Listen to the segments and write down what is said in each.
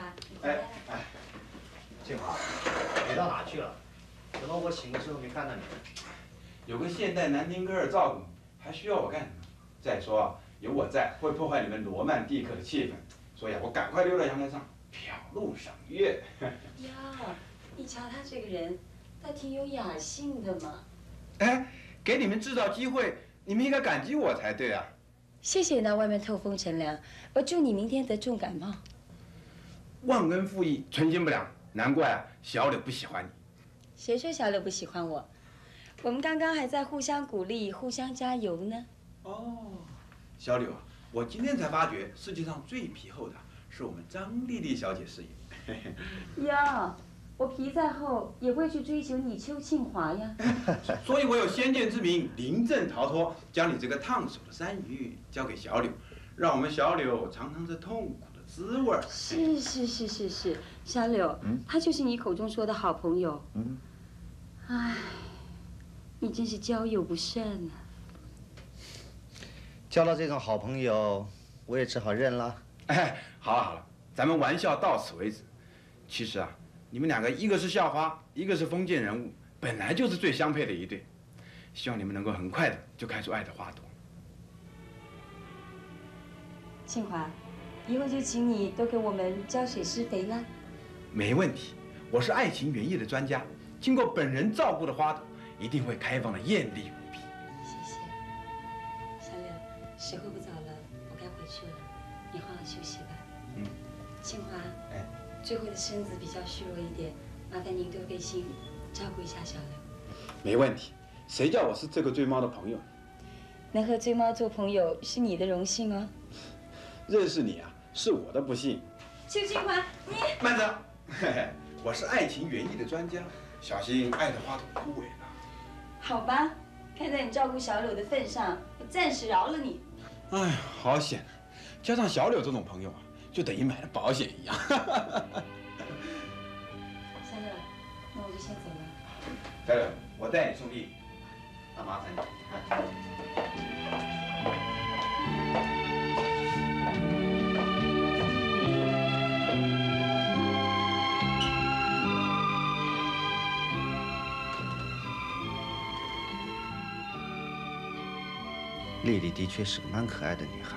你回来了。 哎，静华，你到哪去了？怎么我醒的时候没看到你？ 有个现代男丁格尔照顾你，还需要我干什么？再说有我在，会破坏你们罗曼蒂克的气氛，所以我赶快溜到阳台上瞟路赏月。 呀，你瞧他这个人，倒挺有雅兴的嘛。 哎，给你们制造机会，你们应该感激我才对啊。 谢谢你到外面透风乘凉，我祝你明天得重感冒。 忘恩负义，存心不良，难怪啊，小柳不喜欢你。 谁说小柳不喜欢我？我们刚刚还在互相鼓励、互相加油呢。 哦，小柳啊，我今天才发觉，世界上最皮厚的是我们张丽丽小姐事业。 呀，我皮再厚也会去追求你邱庆华呀。 所以我有先见之明，临阵逃脱，将你这个烫手的山芋交给小柳，让我们小柳尝尝这痛苦的滋味。 是，小柳，他就是你口中说的好朋友。唉，你真是交友不慎啊。 交到这种好朋友，我也只好认了。 哎，好了，咱们玩笑到此为止。其实啊，你们两个一个是校花，一个是封建人物，本来就是最相配的一对。希望你们能够很快的就开出爱的花朵。 庆华，以后就请你多给我们浇水施肥啦。 没问题，我是爱情园艺的专家，经过本人照顾的花朵，一定会开放的艳丽无比。 谢谢，小柳，时候不早了，我该回去了，你好好休息吧。庆华，最后的身子比较虚弱一点，麻烦您多费心照顾一下小柳。 没问题，谁叫我是这个追猫的朋友？ 能和追猫做朋友是你的荣幸哦。 认识你啊，是我的不幸。 邱庆华，你慢着，我是爱情园艺的专家，小心爱的花朵枯萎了。 好吧，看在你照顾小柳的份上，我暂时饶了你。 哎，好险！加上小柳这种朋友啊，就等于买了保险一样。 小柳，那我就先走了。 小柳，我带你送丽丽，那麻烦你。 丽丽的确是个蛮可爱的女孩。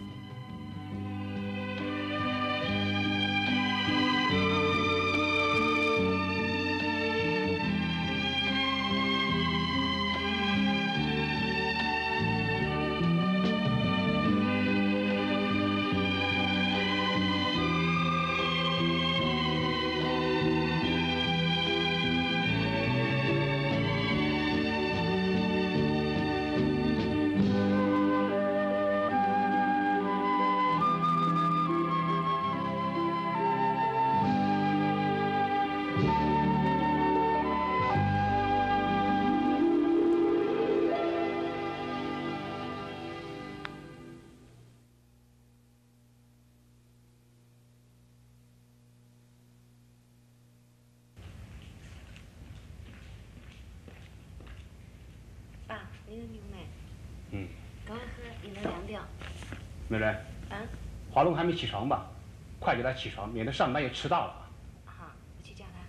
爸，那个牛奶。赶快喝，饮料凉掉。 美人。华龙还没起床吧？快叫他起床，免得上班又迟到了。 好，我去叫他。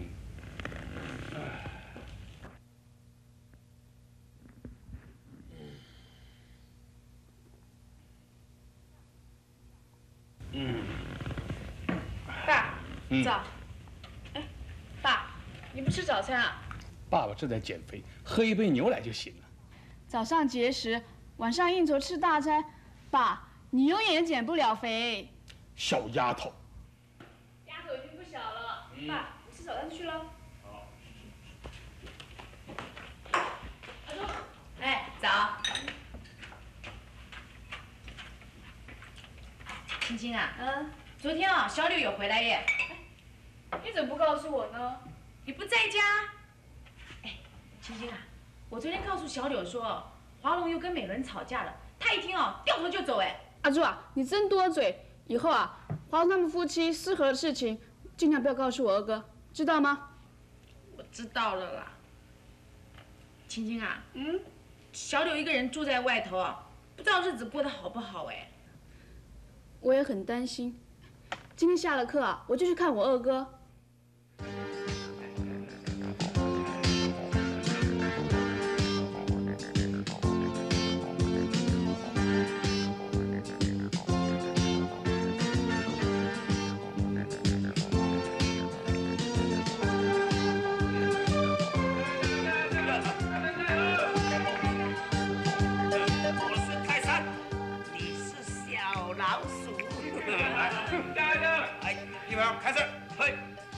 爸，早。爸，你不吃早餐啊？ 爸爸正在减肥，喝一杯牛奶就行了。 早上节食，晚上应酬吃大餐。爸，你永远减不了肥。 小丫头。 丫头已经不小了。爸，我吃早餐去了。 好。 阿忠， 哎，早。青青啊，昨天啊，小柳有回来耶。 你怎么不告诉我呢？ 你不在家。哎，青青啊，我昨天告诉小柳说，华龙又跟美伦吵架了，他一听啊，掉头就走哎。 阿柱啊，你真多嘴！以后啊，华龙他们夫妻失和的事情，尽量不要告诉我二哥，知道吗？ 我知道了啦。青青啊，小柳一个人住在外头啊，不知道日子过得好不好哎。 我也很担心。 今天下了课啊，我就去看我二哥。 开始，嘿。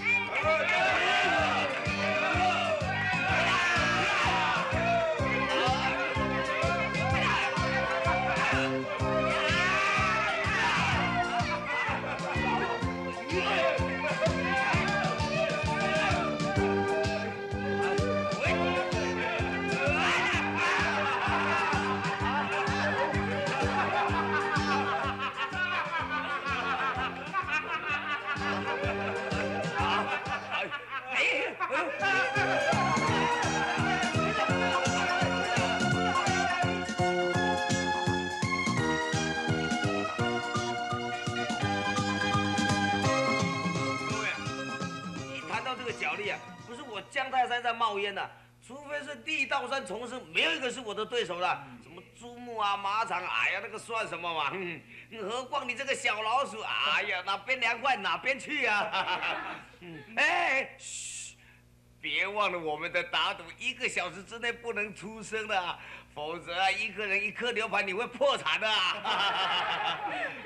姜泰山在冒烟呢，除非是地道山重生，没有一个是我的对手的。什么珠穆啊、马场，哎呀，那个算什么嘛？何况你这个小老鼠，哎呀，哪边凉快哪边去啊！哎，嘘，别忘了我们的打赌，1个小时之内不能出声的啊，否则啊，一个人1颗牛排，你会破产的啊！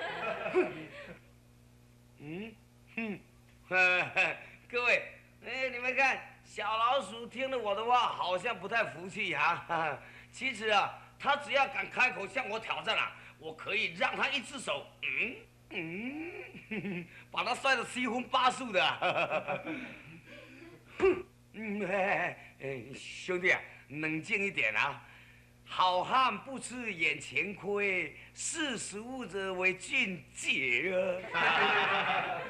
各位，哎，你们看。小老鼠听了我的话，好像不太服气哈。其实啊，他只要敢开口向我挑战啊，我可以让他一只手，把他摔得7荤8素的。兄弟啊，冷静一点啊！好汉不吃眼前亏，识时务者为俊杰啊！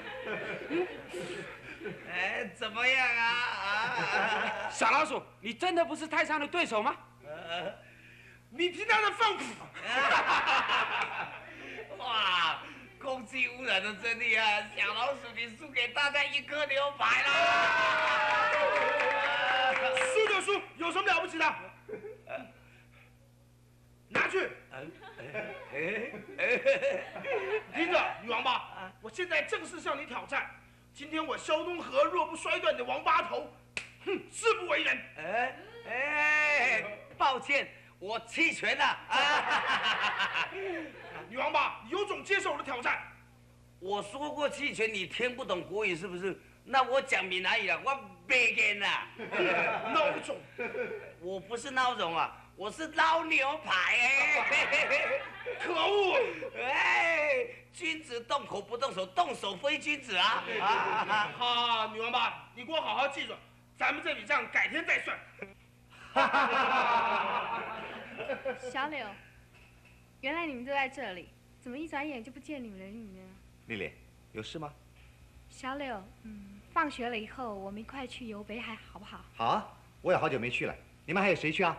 哎，怎么样啊？ 小老鼠，你真的不是泰山的对手吗？ 你听他的放屁！ 哇，空气污染的真厉害！小老鼠，你输给大家1颗牛排啦！ 输就输，有什么了不起的？拿去！听着，女王八，我现在正式向你挑战。今天我萧东河若不摔断你的王八头，誓不为人。 抱歉，我弃权了。 女王八，你有种接受我的挑战。 我说过弃权，你听不懂国语是不是？那我讲闽南语了，我别跟了。 孬种！ 我不是孬种啊，我是捞牛排可恶！ 君子动口不动手，动手非君子啊！ 好，女王八，你给我好好记住，咱们这笔账改天再算。 小柳，原来你们都在这里，怎么一转眼就不见你们人影呢？ 丽丽，有事吗？ 小柳，放学了以后我们一块去游北海好不好？ 好啊，我也好久没去了。你们还有谁去啊？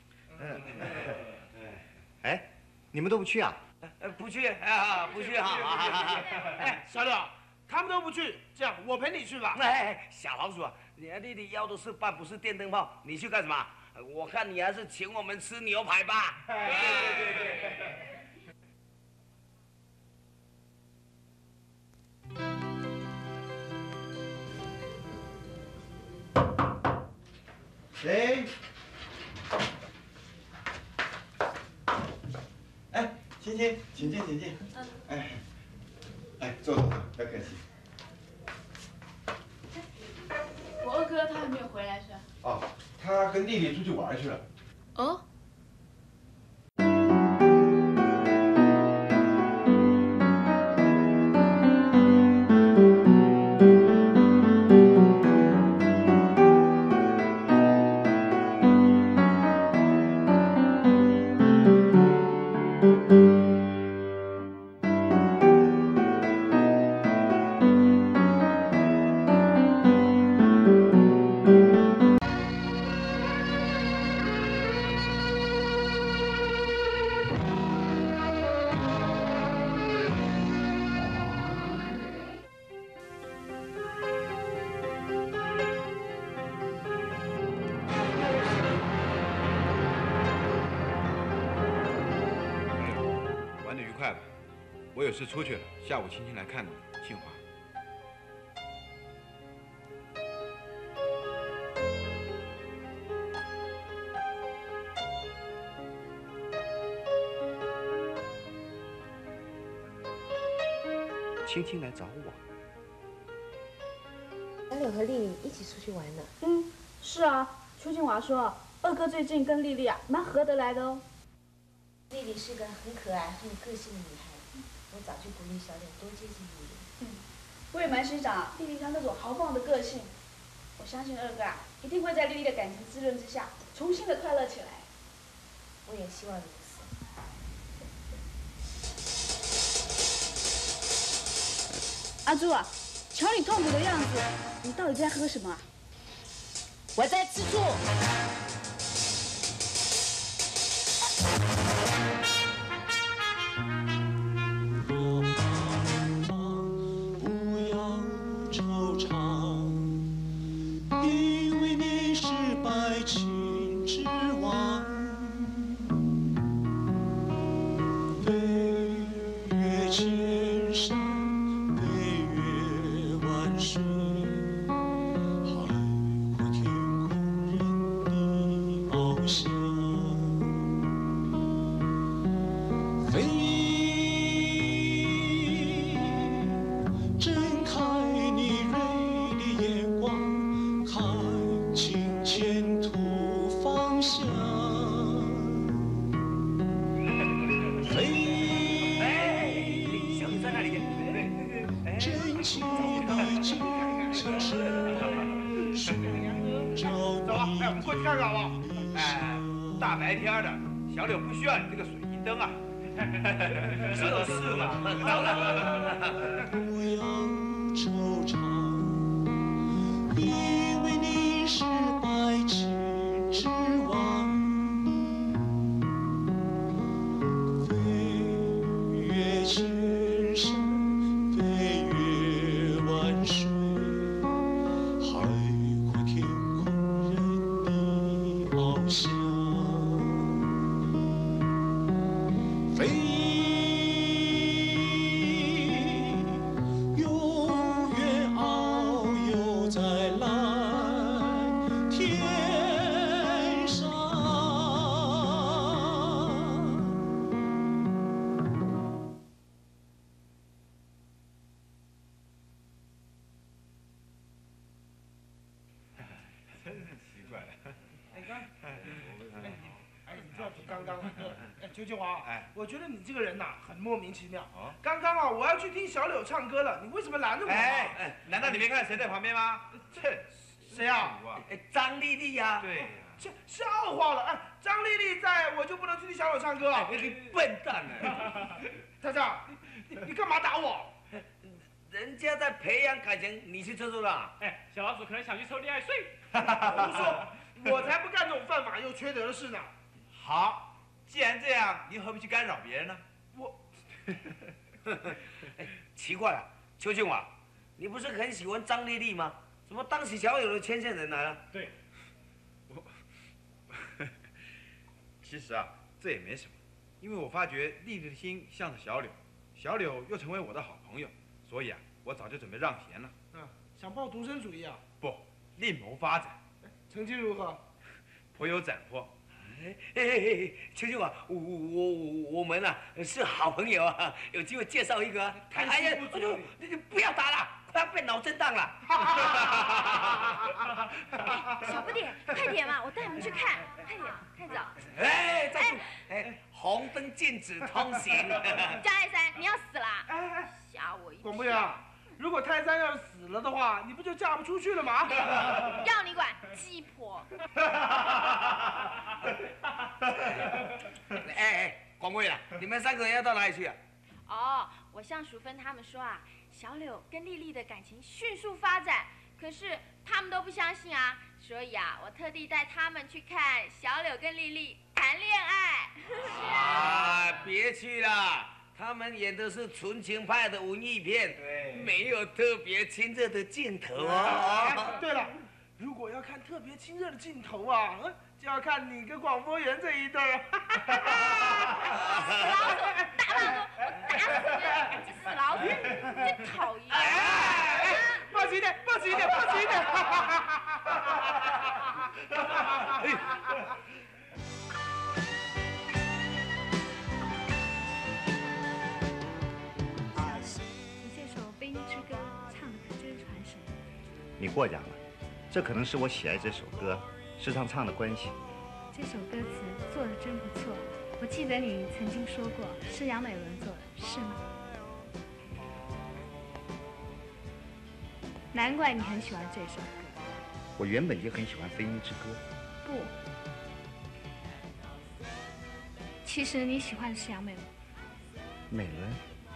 哎，你们都不去啊？ 不去啊，不去哈！ 哎，小柳，他们都不去，这样我陪你去吧。 哎，小老鼠啊，你弟弟要的是饭，不是电灯泡，你去干什么？我看你还是请我们吃牛排吧。 谁？哎，欣欣，请进，请进。哎，坐，不要客气。 我二哥他还没有回来是吧？ 哦，他跟丽丽出去玩去了。 哦。 我有事出去了，下午青青来看你，庆华。 青青来找我。 小柳和丽丽一起出去玩呢。 是啊，邱庆华说二哥最近跟丽丽啊蛮合得来的哦。 丽丽是个很可爱、很有个性的女孩，我早就鼓励小柳多接近丽丽。 我也蛮欣赏丽丽她那种豪放的个性。我相信二哥啊一定会在丽丽的感情滋润之下，重新的快乐起来。 我也希望如此。 阿朱啊，瞧你痛苦的样子，你到底在喝什么啊？ 我在吃醋。 不要惆怅，因为你是百情之王。飞越千山。水，海阔天空任你翱翔，飞，睁开你锐利眼光，看清前途方向，飞， 小雨在那里， 真情。走吧， 我们过去看看好不好？ 大白天的，小柳不需要你这个水银灯啊。 就是嘛，走了。 不要惆怅，因为你是百情之王。飞越千山，飞越万水。飞，永远遨游在蓝天上。 真是奇怪了。 刚刚，邱庆华，我觉得你这个人呐，很莫名其妙。刚刚啊，我要去听小柳唱歌了，你为什么拦着我？ 难道你没看谁在旁边吗？切， 谁啊？ 张丽丽呀。 对呀。 这笑话了，张丽丽在，我就不能去听小柳唱歌啊？ 你笨蛋啊！ 太太，你干嘛打我？ 人家在培养感情，你去抽抽了？ 小老鼠可能想去抽恋爱税。 胡说，我才不干这种犯法又缺德的事呢。 好，既然这样，你何必去干扰别人呢？ 我， 奇怪了，邱庆华，你不是很喜欢张丽丽吗？怎么当起小柳的牵线人来了？ 对， 其实啊，这也没什么，因为我发觉丽丽的心向着小柳，小柳又成为我的好朋友，所以啊，我早就准备让贤了。 想抱独生主义啊？ 不，另谋发展。 成绩如何？ 颇有斩获。 邱庆华，我们啊是好朋友啊，有机会介绍一个啊。哎呀，你不要打了，快要变脑震荡了。 小不点，快点嘛，我带你们去看，快点，快走。 站住！红灯禁止通行。 张爱山，你要死啦！吓我一跳。 广播员，如果泰山要是死了的话，你不就嫁不出去了吗？ 要你管，鸡婆。 广播员，你们三个人要到哪里去啊？ 哦，我向淑芬他们说啊，小柳跟丽丽的感情迅速发展，可是他们都不相信啊，所以啊，我特地带他们去看小柳跟丽丽谈恋爱。 别去了，他们演的是纯情派的文艺片，没有特别亲热的镜头啊。 对了，如果要看特别亲热的镜头啊， 就要看你跟广播员这一对儿。 死老鼠，真讨厌！ 抱紧一点，抱紧一点，抱紧一点！ 你这首《悲音之歌》唱的可真传神。 你过奖了，这可能是我喜爱这首歌时常唱的关系。 这首歌词做的真不错，我记得你曾经说过是杨美伦做的，是吗？难怪你很喜欢这首歌。 我原本就很喜欢《飞鹰之歌》。 不，其实你喜欢的是杨美伦。 美伦。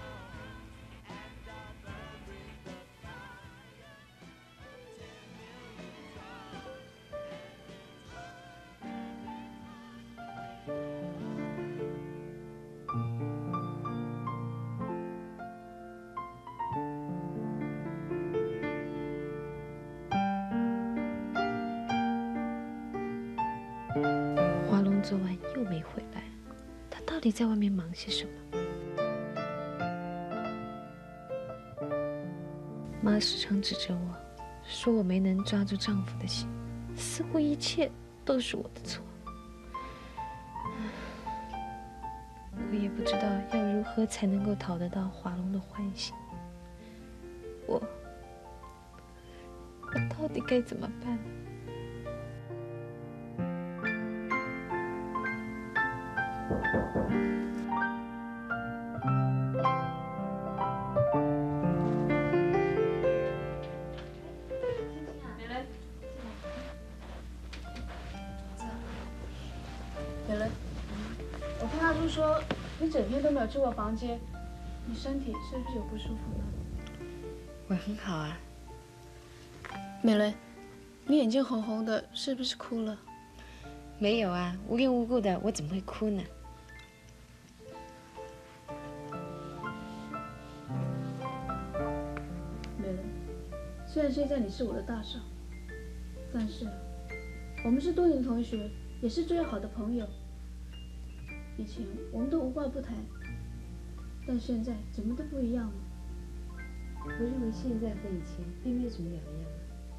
昨晚又没回来，他到底在外面忙些什么？妈时常指着我，说我没能抓住丈夫的心，似乎一切都是我的错。我也不知道要如何才能够讨得到华龙的欢心。我到底该怎么办？ 美伦，我听大叔说你整天都没有去过房间，你身体是不是有不舒服呢？ 我很好啊。 美伦，你眼睛红红的，是不是哭了？ 没有啊，无缘无故的，我怎么会哭呢？ 美伦，虽然现在你是我的大嫂，但是我们是多年同学，也是最要好的朋友。以前我们都无话不谈，但现在怎么都不一样了。 我认为现在和以前并没有什么两样。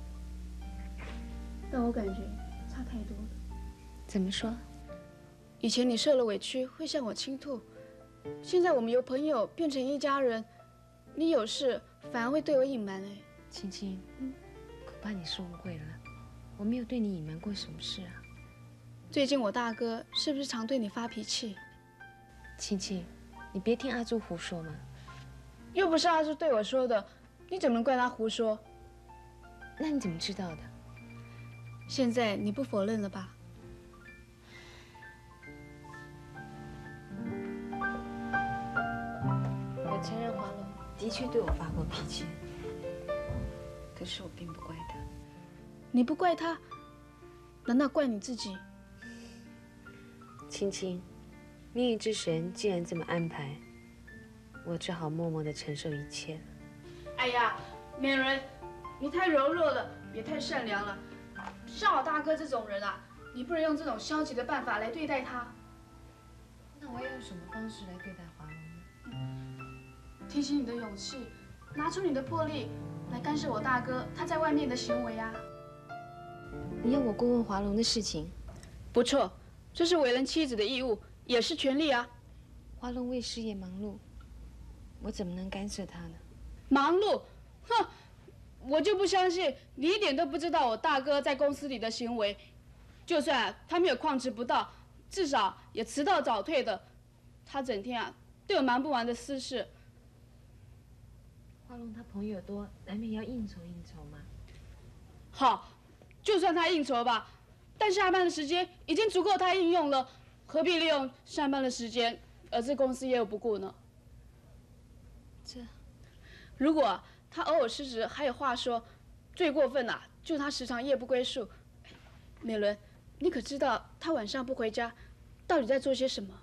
但我感觉差太多了。 怎么说？ 以前你受了委屈会向我倾吐，现在我们由朋友变成一家人，你有事反而会对我隐瞒。哎， 青青，恐怕你是误会了，我没有对你隐瞒过什么事啊。 最近我大哥是不是常对你发脾气？ 青青，你别听阿朱胡说嘛。 又不是阿朱对我说的，你怎么能怪他胡说？ 那你怎么知道的？ 现在你不否认了吧？ 我承认华龙的确对我发过脾气，可是我并不怪他。 你不怪他，难道怪你自己？ 青青，命运之神既然这么安排，我只好默默地承受一切了。 哎呀，美伦，你太柔弱了，也太善良了。像我大哥这种人啊，你不能用这种消极的办法来对待他。 那我要用什么方式来对待华龙呢？ 提起你的勇气，拿出你的魄力来干涉我大哥他在外面的行为啊！ 你要我过问华龙的事情？ 不错，这是为人妻子的义务，也是权利啊。 华龙为事业忙碌，我怎么能干涉他呢？ 忙碌？哼！我就不相信你一点都不知道我大哥在公司里的行为。就算他没有旷职不到，至少也迟到早退的。他整天啊都有忙不完的私事。 华龙他朋友多，难免要应酬嘛。 好，就算他应酬吧，但下班的时间已经足够他应用了，何必利用上班的时间而置公司业务不顾呢？如果他偶尔失职还有话说，最过分啊，就是他时常夜不归宿。美伦，你可知道他晚上不回家，到底在做些什么？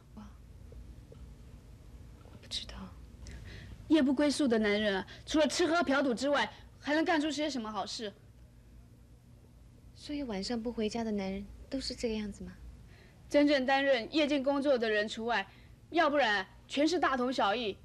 我不知道。 夜不归宿的男人啊，除了吃喝嫖赌之外，还能干出些什么好事？ 所以晚上不回家的男人都是这个样子吗？ 真正担任夜间工作的人除外，要不然全是大同小异。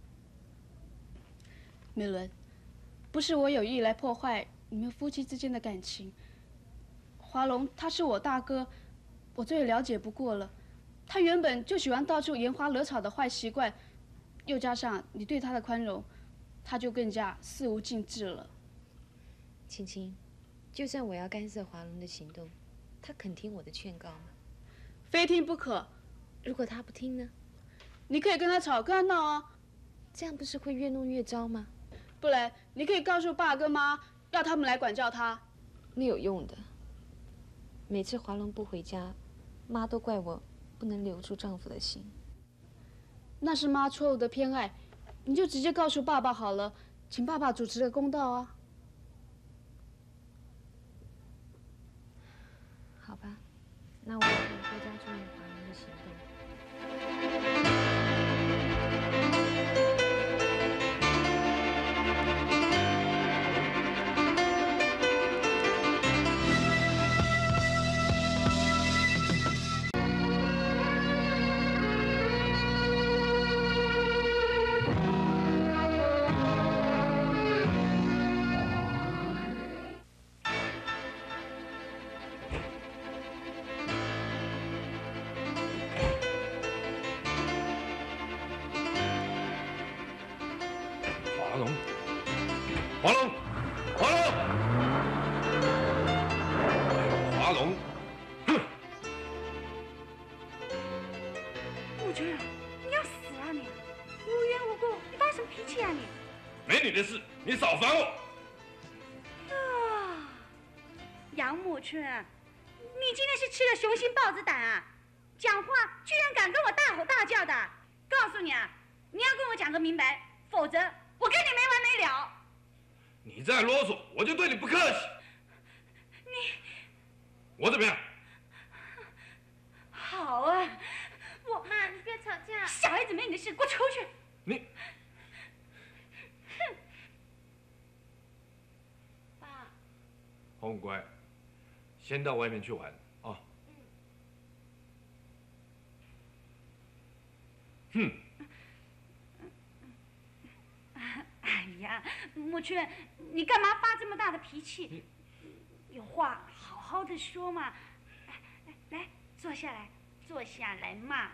美伦，不是我有意来破坏你们夫妻之间的感情。华龙他是我大哥，我最了解不过了。他原本就喜欢到处拈花惹草的坏习惯，又加上你对他的宽容，他就更加肆无忌惮了。 青青，就算我要干涉华龙的行动，他肯听我的劝告吗？ 非听不可。 如果他不听呢？ 你可以跟他吵，跟他闹啊。 这样不是会越弄越糟吗？ 不然，你可以告诉爸跟妈，要他们来管教他。 没有用的。每次华龙不回家，妈都怪我不能留住丈夫的心。 那是妈错误的偏爱，你就直接告诉爸爸好了，请爸爸主持个公道啊。 好吧，那我也可以多加注意华龙的行动。 你今天是吃了雄心豹子胆啊！讲话居然敢跟我大吼大叫的！告诉你啊，你要跟我讲个明白，否则我跟你没完没了。 你再啰嗦，我就对你不客气。我怎么样？ 好啊， 妈，你不要吵架。 小孩子没你的事，给我出去！ 你， 哼！ 爸， 红乖。先到外面去玩啊！哼！ 哎呀，木春，你干嘛发这么大的脾气？有话好好的说嘛！来，坐下来，坐下来嘛。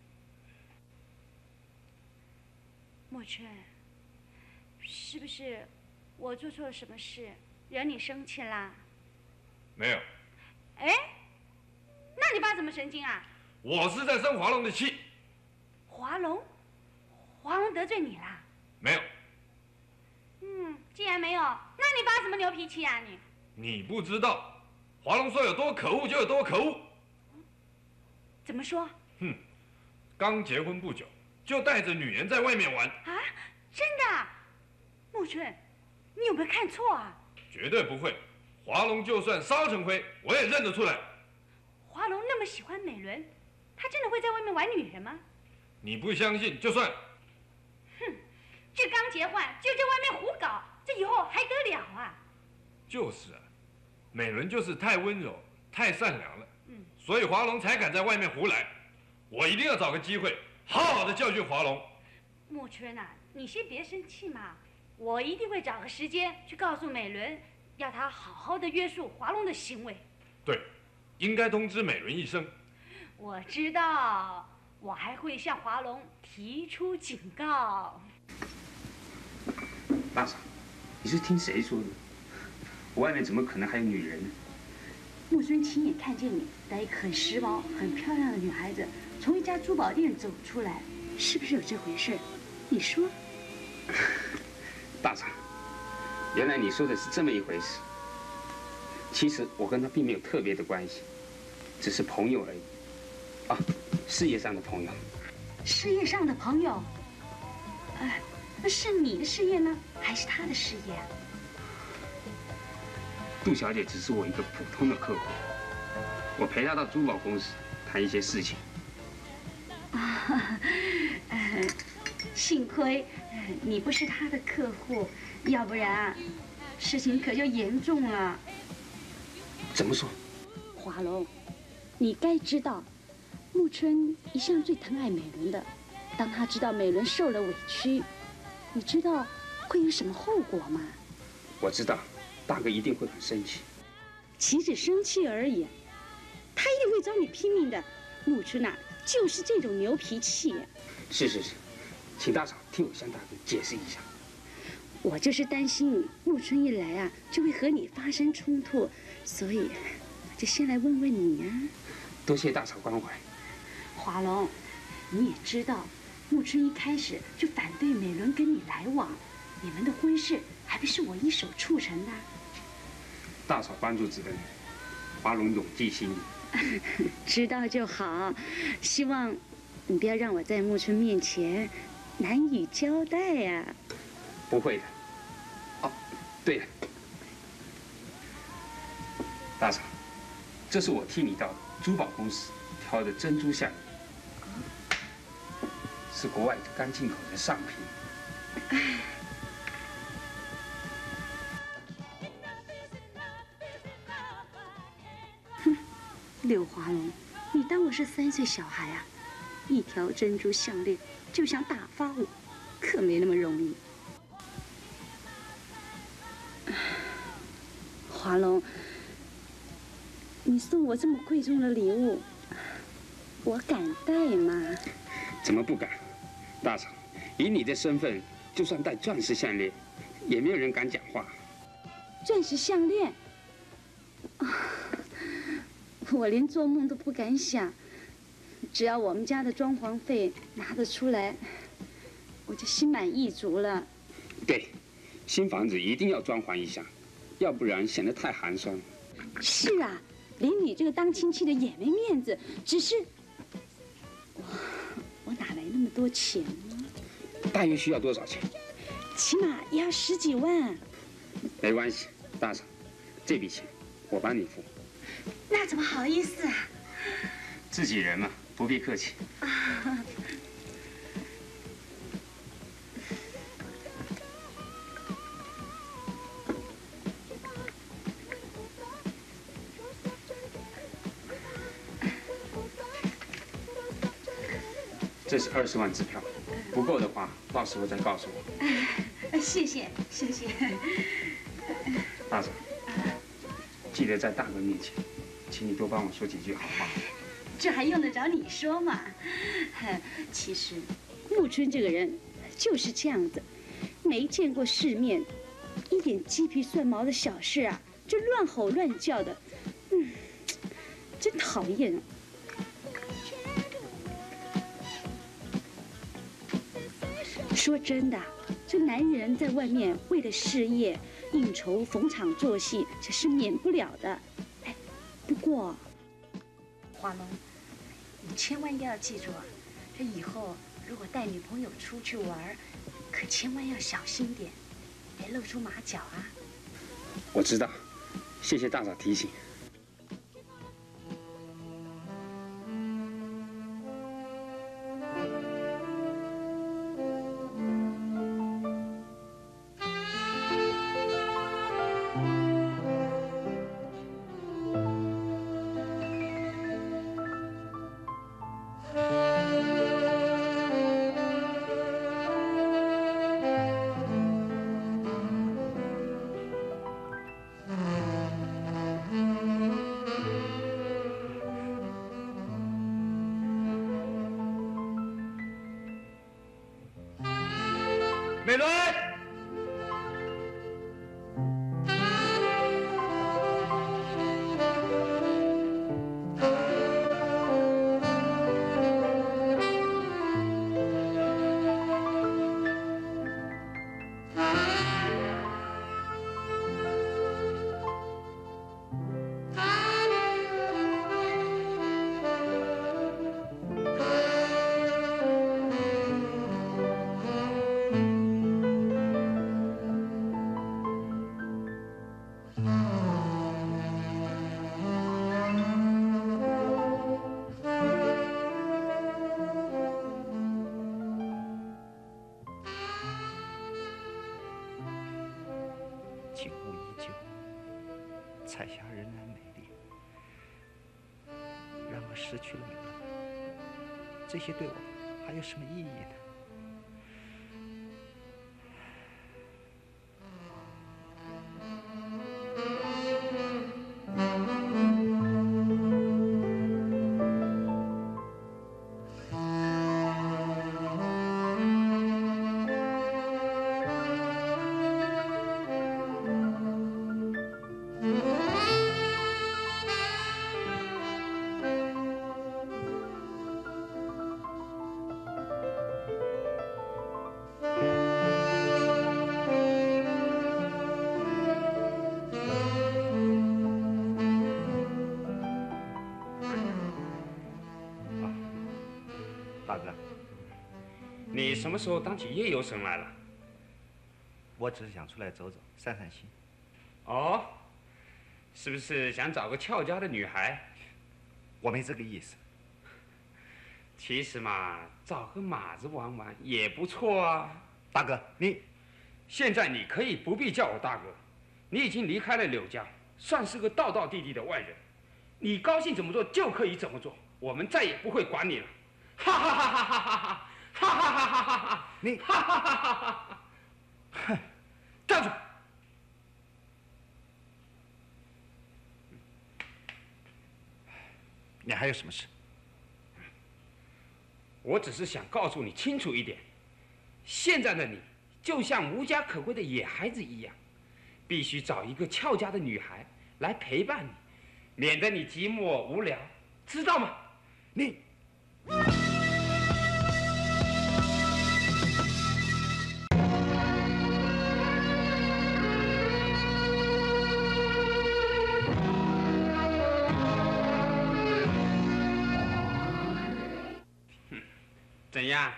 木春，是不是我做错了什么事，惹你生气啦？ 没有。 哎，那你爸怎么神经啊？ 我是在生华龙的气。 华龙得罪你啦？ 没有。 既然没有，那你爸什么牛脾气啊你？ 你不知道，华龙说有多可恶就有多可恶。 怎么说？ 刚结婚不久就带着女人在外面玩。 啊，真的？木春，你有没有看错啊？ 绝对不会。华龙就算烧成灰，我也认得出来。 华龙那么喜欢美伦，他真的会在外面玩女人吗？ 你不相信就算。 这刚结婚就在外面胡搞，这以后还得了啊？ 就是啊，美伦就是太温柔、太善良了，所以华龙才敢在外面胡来。我一定要找个机会，好好的教训华龙。 木春啊，你先别生气嘛，我一定会找个时间去告诉美伦。要他好好的约束华龙的行为。对， 应该通知美伦一声。 我知道，我还会向华龙提出警告。 大嫂，你是听谁说的？外面怎么可能还有女人呢？ 木孙亲眼看见你带一个很时髦、很漂亮的女孩子从一家珠宝店走出来，是不是有这回事？你说。 大嫂。原来你说的是这么一回事。其实我跟他并没有特别的关系，只是朋友而已。啊，事业上的朋友。 事业上的朋友？那是你的事业呢，还是他的事业啊？ 杜小姐只是我一个普通的客户，我陪她到珠宝公司谈一些事情。 幸亏你不是他的客户，要不然事情可就严重了。 怎么说？ 华龙你该知道，沐春一向最疼爱美伦的。当他知道美伦受了委屈，你知道会有什么后果吗？ 我知道，大哥一定会很生气。 岂止生气而已，他一定会找你拼命的。沐春呐，就是这种牛脾气。 是，请大嫂替我向大哥解释一下。 我就是担心沐春一来啊，就会和你发生冲突，所以就先来问问你啊。 多谢大嫂关怀。 华龙，你也知道，沐春一开始就反对美伦跟你来往，你们的婚事还不是我一手促成的。 大嫂帮助之恩，华龙永记心里。 知道就好，希望你不要让我在沐春面前难以交代呀。 不会的。哦，对了，大嫂，这是我替你到珠宝公司挑的珍珠项链，是国外刚进口的上品。 柳华龙，你当我是3岁小孩啊？一条珍珠项链就想打发我，可没那么容易。华龙，你送我这么贵重的礼物，我敢戴吗？ 怎么不敢？大嫂，以你的身份，就算戴钻石项链，也没有人敢讲话。 钻石项链？我连做梦都不敢想，只要我们家的装潢费拿得出来，我就心满意足了。 对，新房子一定要装潢一下，要不然显得太寒酸。 是啊，连你这个当亲戚的也没面子。只是我哪来那么多钱呢？ 大约需要多少钱？ 起码也要10几万。 没关系，大嫂，这笔钱我帮你付。 那怎么好意思啊？ 自己人嘛，不必客气。这是20万支票，不够的话，到时候再告诉我。 谢谢。 大嫂，记得在大哥面前，请你多帮我说几句好话。 这还用得着你说吗？其实，沐春这个人就是这样子，没见过世面，一点鸡皮蒜毛的小事啊，就乱吼乱叫的，真讨厌。说真的，这男人在外面为了事业应酬逢场作戏，这是免不了的。哎，不过，华龙，你千万要记住啊，这以后如果带女朋友出去玩，可千万要小心点，别露出马脚啊。 我知道，谢谢大嫂提醒。 美伦， 景物依旧，彩霞仍然美丽。然失去了你们，这些对我还有什么意义呢？ 你什么时候当起夜游神来了？ 我只是想出来走走，散散心。 哦，是不是想找个俏家的女孩？ 我没这个意思。 其实嘛，找个马子玩玩也不错啊。 大哥， 现在你可以不必叫我大哥，你已经离开了柳家，算是个道道地地的外人。你高兴怎么做就可以怎么做，我们再也不会管你了。哈哈哈哈哈哈！哈哈哈哈哈哈！ 你哈哈哈哈哈哈！哼，站住！ 你还有什么事？ 我只是想告诉你清楚一点，现在的你就像无家可归的野孩子一样，必须找一个俏家的女孩来陪伴你，免得你寂寞无聊，知道吗？你。怎样？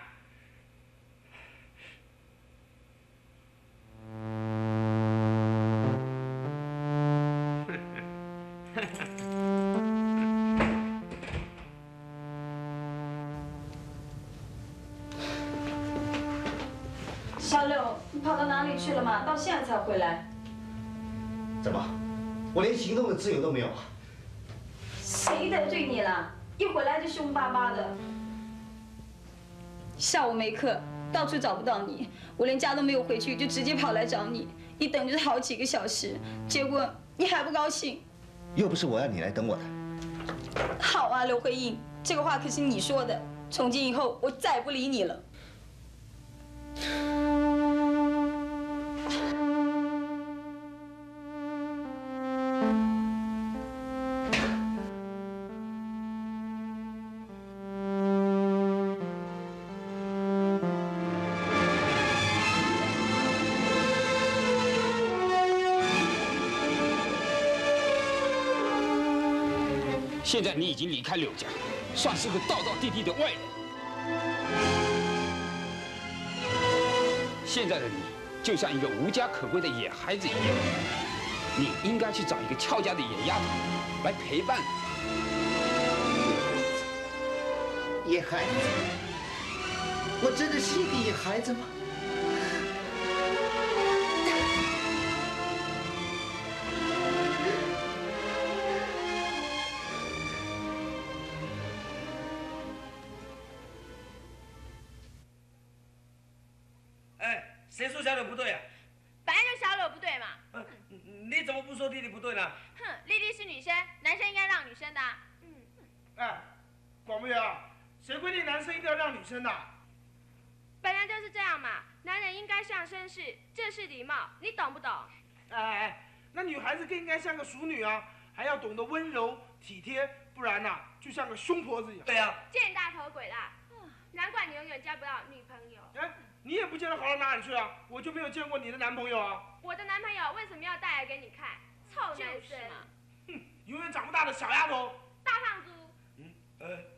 小柳，你跑到哪里去了嘛？到现在才回来？ 怎么，我连行动的自由都没有啊？ 谁得罪你了？一回来就凶巴巴的。下午没课，到处找不到你，我连家都没有回去，就直接跑来找你。一等就是好几个小时，结果你还不高兴。 又不是我要你来等我的。 好啊，刘慧英，这个话可是你说的。从今以后，我再也不理你了。 现在你已经离开柳家，算是个道道地地的外人。现在的你就像一个无家可归的野孩子一样，你应该去找一个俏家的野丫头来陪伴你。野孩子？我真的是一个野孩子吗？ 谁说小柳不对啊？ 本来就小柳不对嘛。 你怎么不说弟弟不对呢？ 哼，丽丽是女生，男生应该让女生的。 哎，广木元啊，谁规定男生一定要让女生的？ 本来就是这样嘛，男人应该像绅士，这是礼貌，你懂不懂？ 哎，那女孩子更应该像个淑女啊，还要懂得温柔体贴，不然呐，就像个凶婆子一样。 对啊。 贱大头鬼啦！难怪你永远交不到女朋友。 哎。你也不见得好到哪里去啊！我就没有见过你的男朋友啊！ 我的男朋友为什么要带来给你看？臭男生！ 哼，永远长不大的小丫头！ 大胖猪！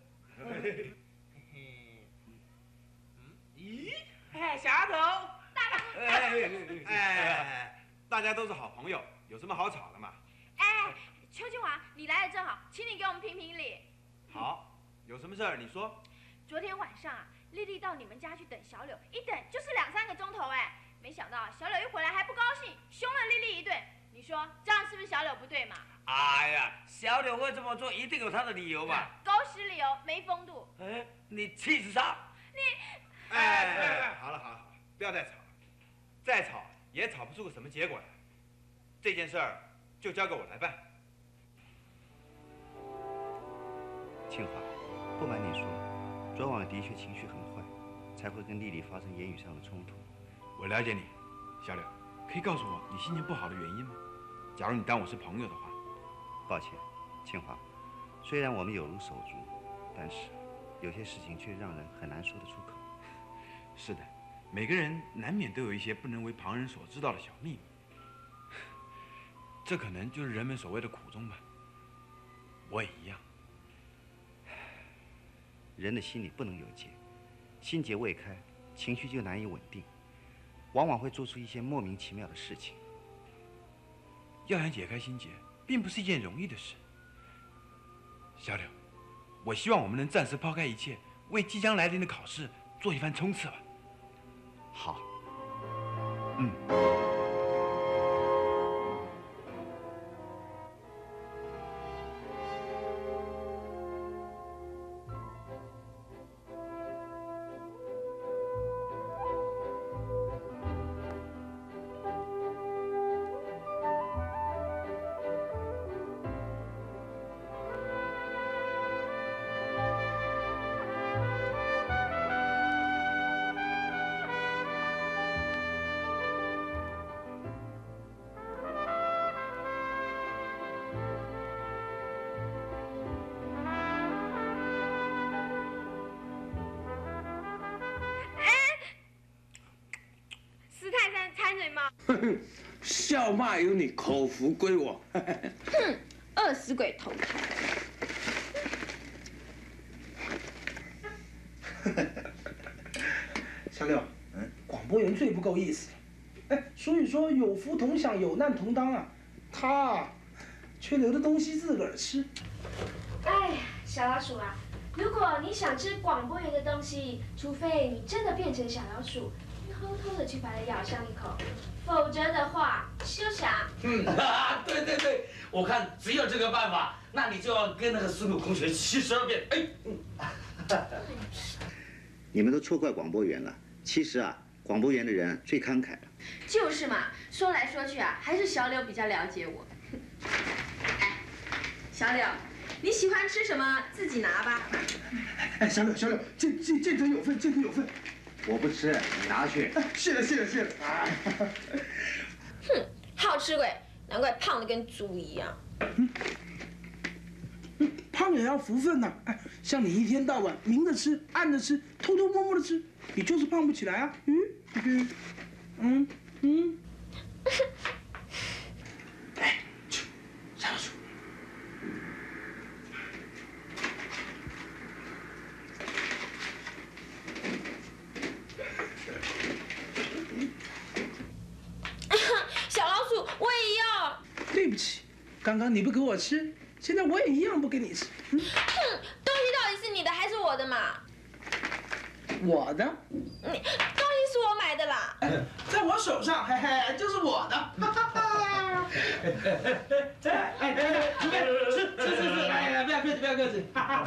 咦？哎，小丫头！ 大胖猪！ 哎，大家都是好朋友，有什么好吵的嘛？ 哎，邱金华，你来的正好，请你给我们评评理。 好，有什么事儿你说。 昨天晚上啊。丽丽到你们家去等小柳，一等就是2、3个钟头哎，没想到小柳一回来还不高兴，凶了丽丽一顿。你你说这样是不是小柳不对嘛？ 哎呀，小柳会这么做，一定有他的理由嘛。 狗屎理由，没风度。 哎，你气死他！ 哎，好了，不要再吵了，再吵也吵不出个什么结果来。这件事儿就交给我来办。 庆华，不瞒你说，昨晚的确情绪很坏，才会跟丽丽发生言语上的冲突。 我了解你，小柳，可以告诉我你心情不好的原因吗？假如你当我是朋友的话。 抱歉，庆华，虽然我们有如手足，但是有些事情却让人很难说得出口。 是的，每个人难免都有一些不能为旁人所知道的小秘密，这可能就是人们所谓的苦衷吧。我也一样。 人的心里不能有结，心结未开，情绪就难以稳定，往往会做出一些莫名其妙的事情。 要想解开心结，并不是一件容易的事。小柳，我希望我们能暂时抛开一切，为即将来临的考试做一番冲刺吧。 好。 笑骂由你，口福归我。 哼，饿死鬼投胎。 小柳，广播员最不够意思了。哎，所以说有福同享，有难同当啊。他却留着东西自个儿吃。 哎呀，小老鼠啊，如果你想吃广播员的东西，除非你真的变成小老鼠，偷偷的去把它咬上一口，否则的话，休想。 对，我看只有这个办法，那你就要跟那个孙悟空学72遍。 你们都错怪广播员了，其实啊，广播员的人最慷慨了。 就是嘛，说来说去啊，还是小柳比较了解我。哎，小柳，你喜欢吃什么自己拿吧。 哎，小柳，见者有份，见者有份。 我不吃，你拿去。 谢了。 哼，好吃鬼，难怪胖的跟猪一样。 胖也要福分呐！哎，像你一天到晚明着吃、暗着吃、偷偷摸摸的吃，你就是胖不起来啊！哎，去，小老鼠。 小老鼠，我也要。 对不起，刚刚你不给我吃，现在我也一样不给你吃。 哼，东西到底是你的还是我的嘛？ 我的。 东西是我买的啦。 在我手上，嘿嘿，就是我的。准备吃，哎，不要客气。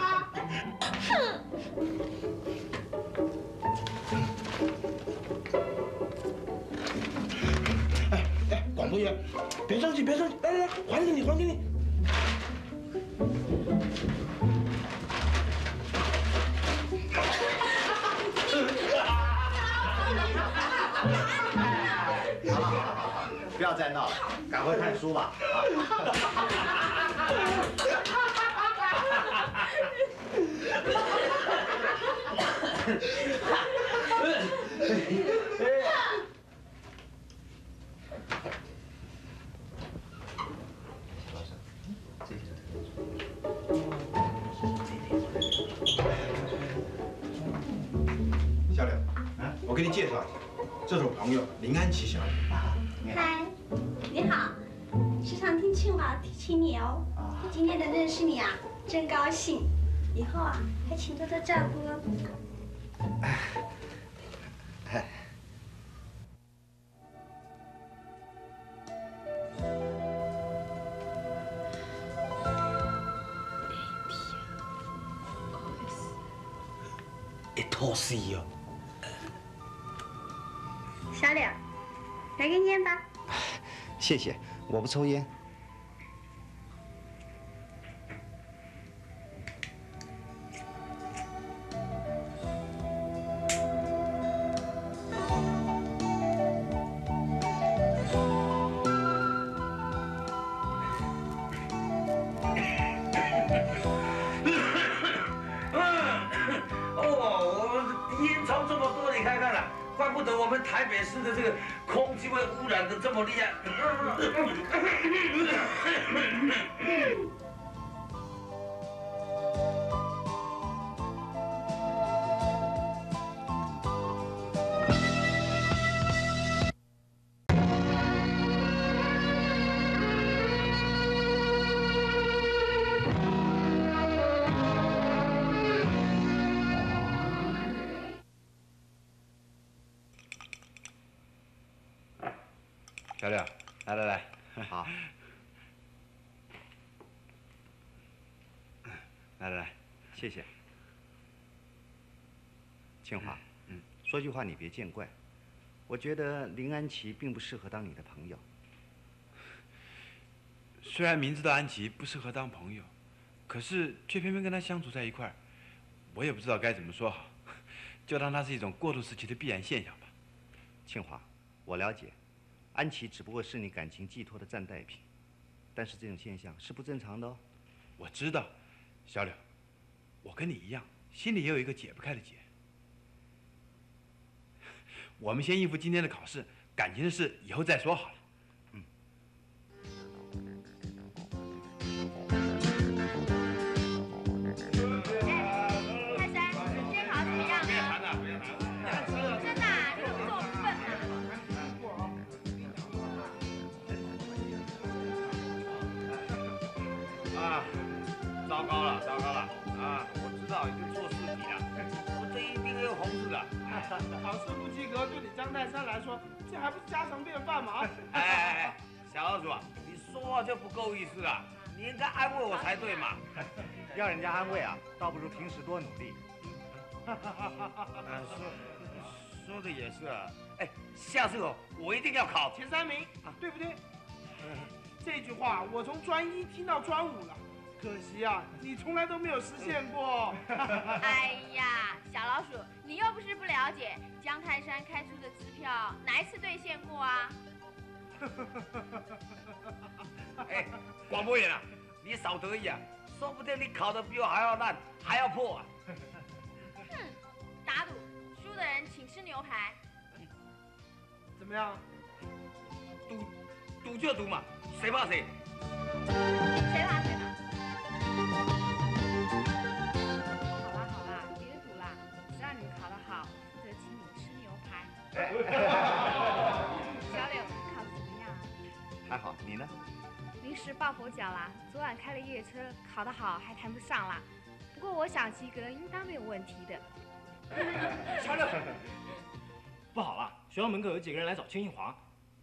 哎，广播员，别生气，来，还给你。 好，不要再闹了，赶快看书吧。 小柳，我给你介绍一下，这是我朋友林安琪小姐。 嗨，你好，时常听庆华提起你哦。今天能认识你啊，真高兴。以后啊，还请多多照顾哦。 讨喜哦。 小柳，来根烟吧。 谢谢，我不抽烟。 台北市的这个空气会污染的这么厉害。 小柳，来， 好，来，谢谢。清华，说句话你别见怪，我觉得林安琪并不适合当你的朋友。 虽然明知道安琪不适合当朋友，可是却偏偏跟她相处在一块儿，我也不知道该怎么说好，就当它是一种过渡时期的必然现象吧。 清华，我了解。安琪只不过是你感情寄托的暂代品，但是这种现象是不正常的哦。 我知道，小柳，我跟你一样，心里也有一个解不开的结。我们先应付今天的考试，感情的事以后再说好了。 泰山，今天考得怎么样呢？真的啊，你怎么这么笨啊？糟糕了啊！我知道已经错4题了，我这一定有红字的。 考试不及格，对你张泰山来说，这还不是家常便饭吗？ 哎，小老鼠，你说话就不够意思了，你应该安慰我才对嘛。 要人家安慰啊，倒不如平时多努力。 说的也是啊。哎，下次我一定要考前3名，对不对？这句话我从专1听到专5了。可惜啊，你从来都没有实现过。 哎呀，小老鼠，你又不是不了解，江泰山开出的支票哪一次兑现过啊？ 哎，广播员啊，你少得意啊，说不定你考得比我还要烂，还要破啊。 哼，打赌，输的人请吃牛排。 怎么样？ 赌就赌嘛，谁怕谁？ 谁怕谁嘛？ 好啦，别赌啦，只要你们考得好，负责请你们吃牛排。小柳，考得怎么样啊？ 还好，你呢？ 临时抱佛脚啦，昨晚开了夜车，考得好还谈不上啦。不过我想及格应当没有问题的。 小柳，不好了，学校门口有几个人来找邱庆华。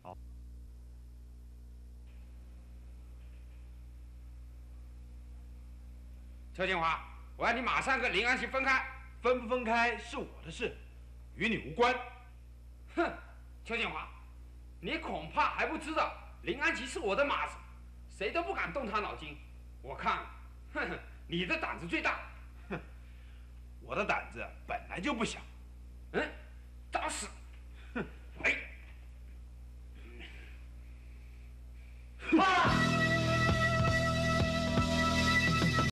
邱建华，我要你马上跟林安琪分开。 分不分开是我的事，与你无关。 哼，邱建华，你恐怕还不知道林安琪是我的马子，谁都不敢动他脑筋。我看，你的胆子最大。 哼，我的胆子本来就不小。 嗯。